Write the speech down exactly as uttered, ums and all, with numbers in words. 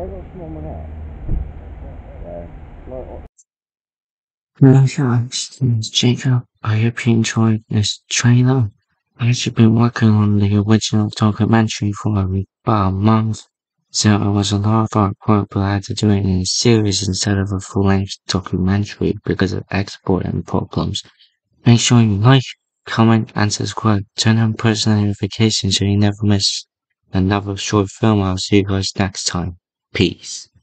Hello guys, it's Jacob. I hope you enjoyed this trailer. I've actually been working on the original documentary for about a month, so it was a lot of artwork, but I had to do it in a series instead of a full-length documentary because of exporting problems. Make sure you like, comment, and subscribe. Turn on post notifications so you never miss another short film. I'll see you guys next time. Peace.